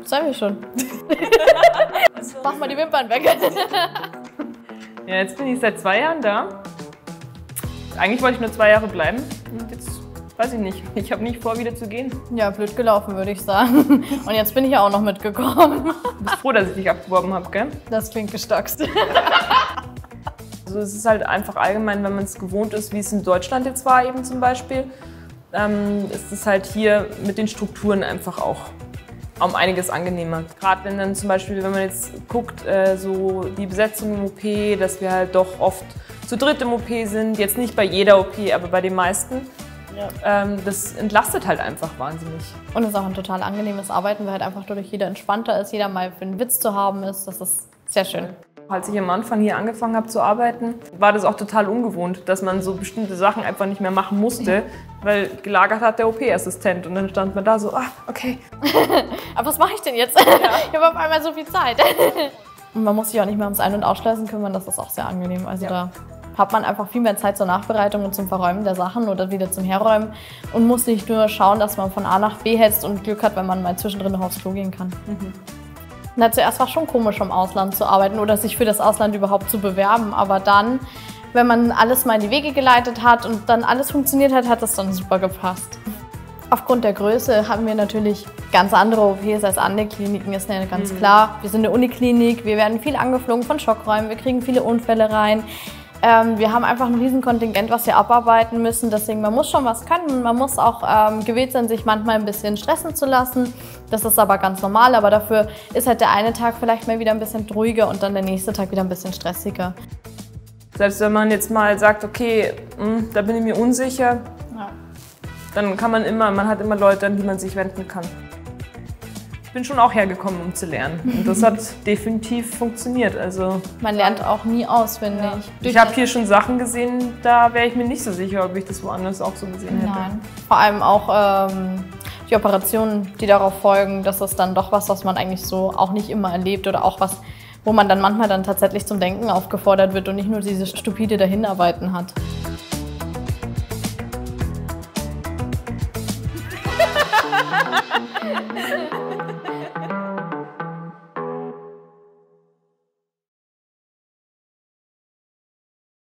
Zeig mich schon. Mach mal die Wimpern weg. Ja, jetzt bin ich seit 2 Jahren da. Eigentlich wollte ich nur 2 Jahre bleiben. Und jetzt weiß ich nicht. Ich habe nicht vor, wieder zu gehen. Ja, blöd gelaufen, würde ich sagen. Und jetzt bin ich ja auch noch mitgekommen. Du bist froh, dass ich dich abgeworben habe, gell? Das klingt gestackst. Also es ist halt einfach allgemein, wenn man es gewohnt ist, wie es in Deutschland jetzt war eben zum Beispiel, ist es halt hier mit den Strukturen einfach auch um einiges angenehmer. Gerade wenn dann zum Beispiel, wenn man jetzt guckt, so die Besetzung im OP, dass wir halt doch oft zu dritt im OP sind, jetzt nicht bei jeder OP, aber bei den meisten. Ja. Das entlastet halt einfach wahnsinnig. Und es ist auch ein total angenehmes Arbeiten, weil halt einfach dadurch jeder entspannter ist, jeder mal für einen Witz zu haben ist. Das ist sehr schön. Als ich am Anfang hier angefangen habe zu arbeiten, war das auch total ungewohnt, dass man so bestimmte Sachen einfach nicht mehr machen musste, weil gelagert hat der OP-Assistent und dann stand man da so, okay. Aber was mache ich denn jetzt? Ja. Ich habe auf einmal so viel Zeit. Und man muss sich auch nicht mehr ums Ein- und Ausschleißen kümmern, das ist auch sehr angenehm. Also da hat man einfach viel mehr Zeit zur Nachbereitung und zum Verräumen der Sachen oder wieder zum Herräumen und muss nicht nur schauen, dass man von A nach B hetzt und Glück hat, wenn man mal zwischendrin noch aufs Klo gehen kann. Na, zuerst war es schon komisch, im Ausland zu arbeiten oder sich für das Ausland überhaupt zu bewerben, aber dann, wenn man alles mal in die Wege geleitet hat und dann alles funktioniert hat, hat das dann super gepasst. Aufgrund der Größe haben wir natürlich ganz andere OPs als andere Kliniken, ist ja ganz klar. Wir sind eine Uniklinik, wir werden viel angeflogen von Schockräumen, wir kriegen viele Unfälle rein. Wir haben einfach ein Riesenkontingent, was wir abarbeiten müssen, deswegen man muss schon was können. Man muss auch gewillt sein, sich manchmal ein bisschen stressen zu lassen. Das ist aber ganz normal, aber dafür ist halt der eine Tag vielleicht mal wieder ein bisschen ruhiger und dann der nächste Tag wieder ein bisschen stressiger. Selbst wenn man jetzt mal sagt, okay, da bin ich mir unsicher, dann kann man hat immer Leute, an die man sich wenden kann. Ich bin schon auch hergekommen, um zu lernen. Und das hat definitiv funktioniert. Also, man lernt auch nie aus, finde ich. Ich habe hier schon Sachen gesehen, da wäre ich mir nicht so sicher, ob ich das woanders auch so gesehen hätte. Nein. Vor allem auch die Operationen, die darauf folgen, das ist dann doch was man eigentlich so auch nicht immer erlebt oder auch was, wo man dann manchmal dann tatsächlich zum Denken aufgefordert wird und nicht nur dieses stupide Dahinarbeiten hat.